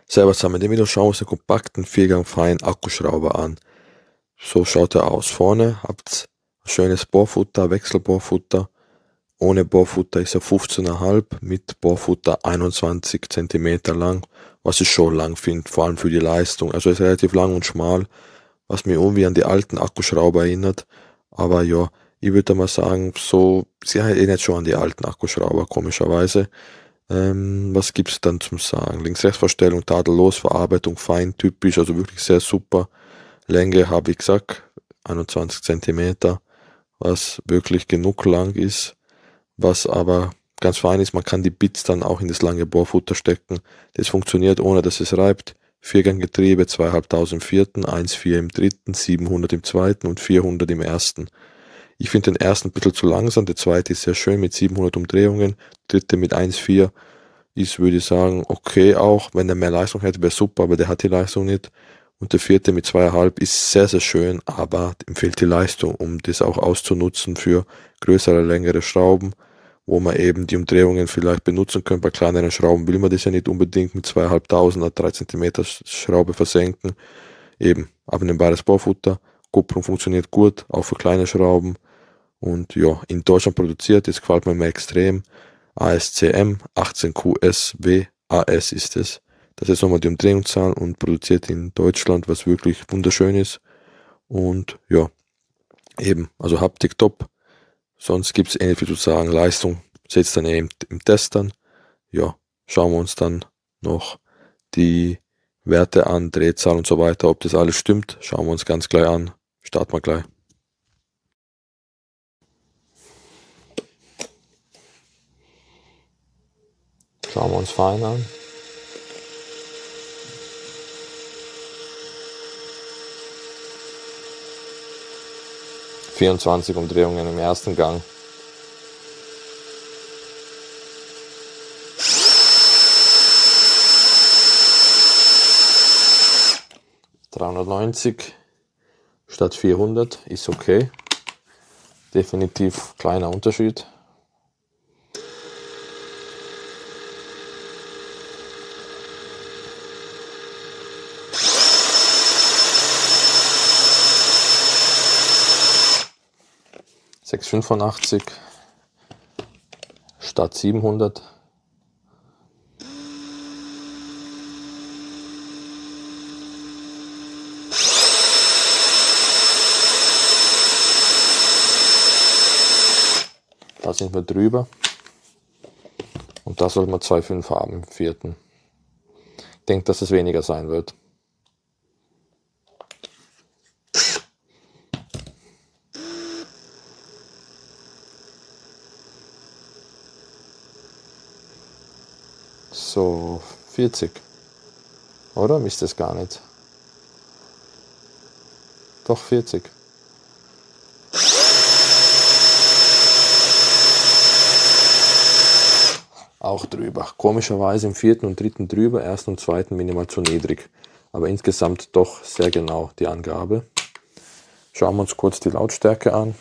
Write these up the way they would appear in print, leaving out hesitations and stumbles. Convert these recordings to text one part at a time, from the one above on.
Servus zusammen, in dem Video schauen wir uns den kompakten Viergang feinen Akkuschrauber an. So schaut er aus. Vorne habt ein schönes Bohrfutter, Wechselbohrfutter. Ohne Bohrfutter ist er 15,5, mit Bohrfutter 21 cm lang, was ich schon lang finde, vor allem für die Leistung. Also er ist relativ lang und schmal, was mich irgendwie an die alten Akkuschrauber erinnert. Aber ja, ich würde mal sagen, so, sie erinnert schon an die alten Akkuschrauber, komischerweise. Was gibt's dann zum Sagen? Links-Rechts-Verstellung, tadellos, Verarbeitung fein, typisch, also wirklich sehr super. Länge habe ich gesagt, 21 cm, was wirklich genug lang ist, was aber ganz fein ist. Man kann die Bits dann auch in das lange Bohrfutter stecken. Das funktioniert, ohne dass es reibt. Vierganggetriebe, 2.500 im vierten, 1,4 im dritten, 700 im zweiten und 400 im ersten. Ich finde den ersten ein bisschen zu langsam, der zweite ist sehr schön mit 700 Umdrehungen, der dritte mit 1,4 ist, würde ich sagen, okay auch. Wenn er mehr Leistung hätte, wäre super, aber der hat die Leistung nicht. Und der vierte mit 2,5 ist sehr, sehr schön, aber ihm fehlt die Leistung, um das auch auszunutzen für größere, längere Schrauben, wo man eben die Umdrehungen vielleicht benutzen könnte. Bei kleineren Schrauben will man das ja nicht unbedingt mit 2.500 3 cm Schraube versenken. Eben, abnehmbares Bohrfutter. Kupplung funktioniert gut, auch für kleine Schrauben. Und ja, in Deutschland produziert, das gefällt mir extrem. ASCM 18QS WAS ist es. Das ist nochmal die Umdrehungszahl und produziert in Deutschland, was wirklich wunderschön ist. Und ja, eben, also Haptik top. Sonst gibt es nicht viel zu sagen. Leistung setzt dann eben im Test dann. Ja, schauen wir uns dann noch die Werte an, Drehzahl und so weiter, ob das alles stimmt. Schauen wir uns ganz gleich an. Starten wir gleich. Schauen wir uns fein an. ...24 Umdrehungen im ersten Gang. ...390 statt 400 ist okay. Definitiv kleiner Unterschied. ...685 statt 700. Da sind wir drüber. Und da sollten wir 2,5 haben im vierten. Ich denke, dass es weniger sein wird. So, 40. Oder? Misst es gar nicht. Doch, 40. Auch drüber. Komischerweise im vierten und dritten drüber, ersten und zweiten minimal zu niedrig. Aber insgesamt doch sehr genau die Angabe. Schauen wir uns kurz die Lautstärke an.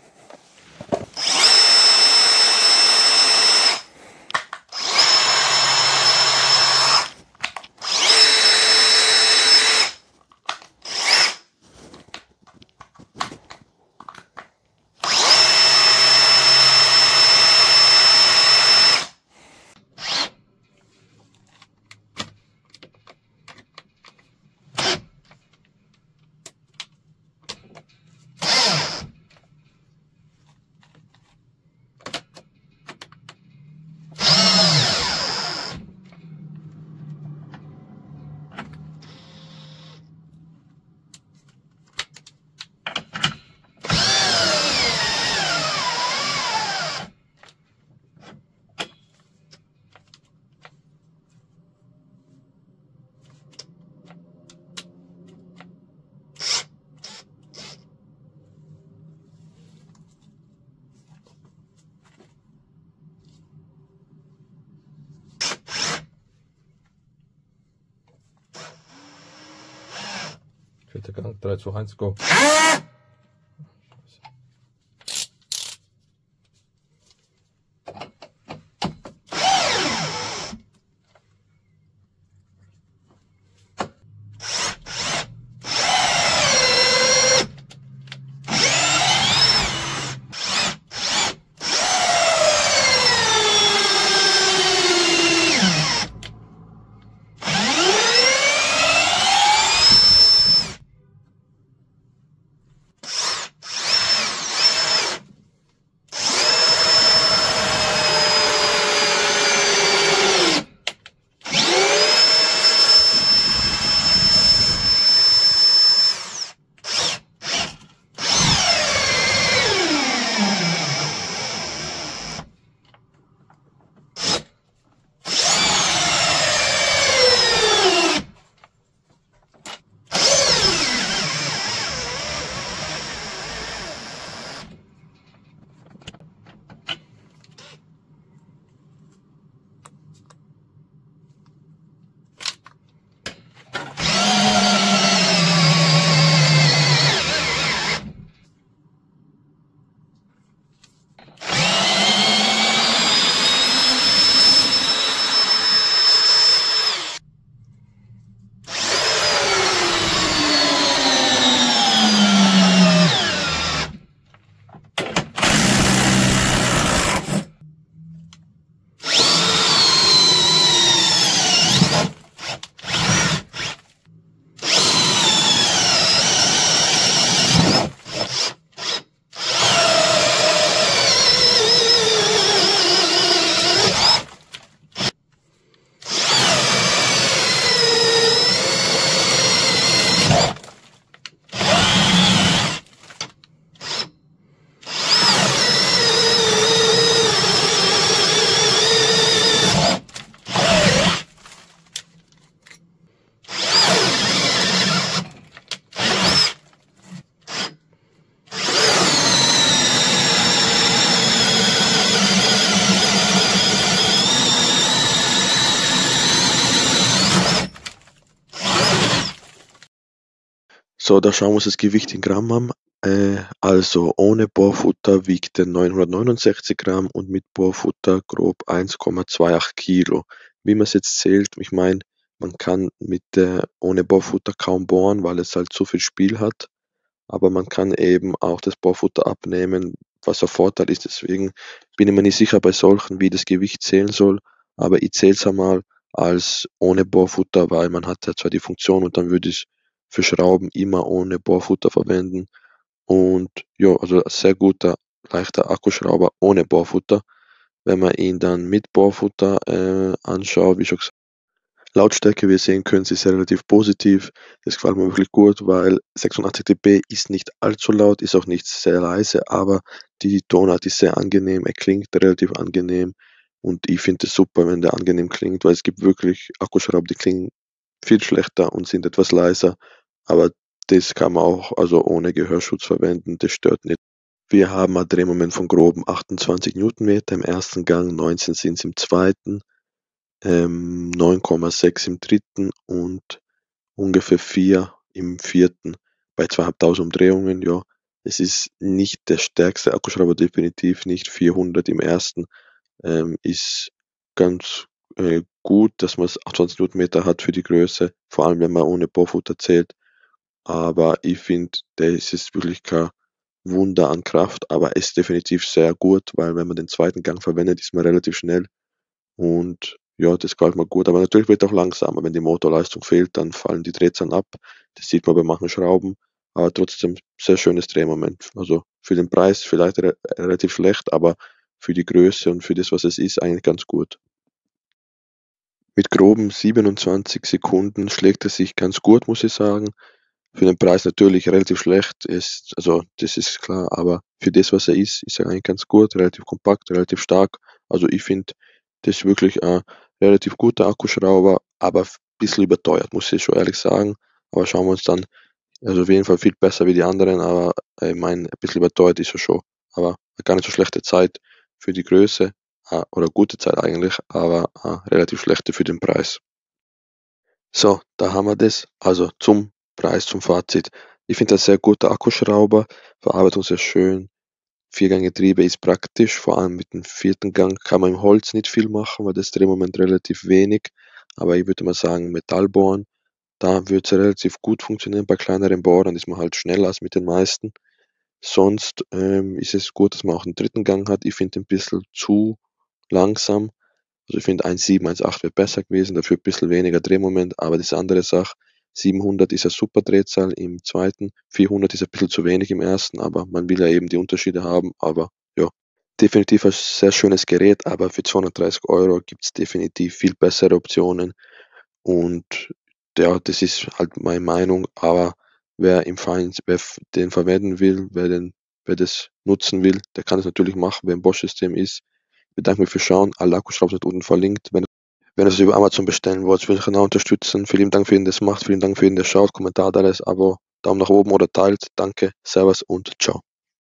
Vierter Gang, 3, 2, 1, go. So, da schauen wir uns das Gewicht in Gramm an. Also ohne Bohrfutter wiegt er 969 Gramm und mit Bohrfutter grob 1,28 Kilo. Wie man es jetzt zählt, ich meine, man kann ohne Bohrfutter kaum bohren, weil es halt zu viel Spiel hat, aber man kann eben auch das Bohrfutter abnehmen, was ein Vorteil ist. Deswegen bin ich mir nicht sicher bei solchen, wie das Gewicht zählen soll, aber ich zähle es einmal als ohne Bohrfutter, weil man hat ja zwar die Funktion und dann würde ich für Schrauben immer ohne Bohrfutter verwenden. Und ja, also ein sehr guter, leichter Akkuschrauber ohne Bohrfutter. Wenn man ihn dann mit Bohrfutter anschaut, wie schon gesagt, Lautstärke, wie ihr sehen könnt, ist relativ positiv. Das gefällt mir wirklich gut, weil 86 dB ist nicht allzu laut, ist auch nicht sehr leise, aber die Tonart ist sehr angenehm. Er klingt relativ angenehm und ich finde es super, wenn der angenehm klingt, weil es gibt wirklich Akkuschrauber, die klingen viel schlechter und sind etwas leiser, aber das kann man auch also ohne Gehörschutz verwenden, das stört nicht. Wir haben ein Drehmoment von groben 28 Newtonmeter im ersten Gang, 19 sind's im zweiten, 9,6 im dritten und ungefähr 4 im vierten bei 2.500 Umdrehungen, ja. Es ist nicht der stärkste Akkuschrauber, definitiv nicht. 400 im ersten, ist ganz, gut, dass man's 28 Newtonmeter hat für die Größe, vor allem wenn man ohne Bohrfutter zählt. Aber ich finde, der ist jetzt wirklich kein Wunder an Kraft, aber ist definitiv sehr gut, weil wenn man den zweiten Gang verwendet, ist man relativ schnell und ja, das gefällt mir gut. Aber natürlich wird er auch langsamer. Wenn die Motorleistung fehlt, dann fallen die Drehzahlen ab. Das sieht man bei manchen Schrauben, aber trotzdem sehr schönes Drehmoment. Also für den Preis vielleicht relativ schlecht, aber für die Größe und für das, was es ist, eigentlich ganz gut. Mit groben 27 Sekunden schlägt er sich ganz gut, muss ich sagen. Für den Preis natürlich relativ schlecht, also das ist klar, aber für das, was er ist er eigentlich ganz gut, relativ kompakt, relativ stark. Also ich finde, das ist wirklich ein relativ guter Akkuschrauber, aber bisschen überteuert, muss ich schon ehrlich sagen. Aber schauen wir uns dann, also auf jeden Fall viel besser wie die anderen, aber ich meine, ein bisschen überteuert ist er schon. Aber gar nicht so schlechte Zeit für die Größe, oder gute Zeit eigentlich, aber relativ schlechte für den Preis. So, da haben wir das. Also zum Preis, zum Fazit. Ich finde das sehr guter Akkuschrauber, Verarbeitung sehr schön. Vierganggetriebe ist praktisch, vor allem mit dem vierten Gang kann man im Holz nicht viel machen, weil das Drehmoment relativ wenig. Aber ich würde mal sagen, Metallbohren, da wird es relativ gut funktionieren. Bei kleineren Bohrern ist man halt schneller als mit den meisten. Sonst ist es gut, dass man auch einen dritten Gang hat. Ich finde den ein bisschen zu langsam. Also ich finde 1,7, 1,8 wäre besser gewesen, dafür ein bisschen weniger Drehmoment, aber das ist 'ne andere Sache. 700 ist eine super Drehzahl im zweiten, 400 ist ein bisschen zu wenig im ersten, aber man will ja eben die Unterschiede haben, aber ja, definitiv ein sehr schönes Gerät, aber für 230 € gibt's definitiv viel bessere Optionen und ja, das ist halt meine Meinung, aber wer den verwenden will, wer das nutzen will, der kann es natürlich machen, wer im Bosch-System ist. Ich bedanke mich fürs Schauen. Alle Akkuschrauber sind unten verlinkt. Wenn ihr es über Amazon bestellen wollt, würde ich euch auch unterstützen. Vielen Dank für jeden, der es macht. Vielen Dank für jeden, der schaut. Kommentar da lässt, Abo, Daumen nach oben oder teilt. Danke, Servus und ciao.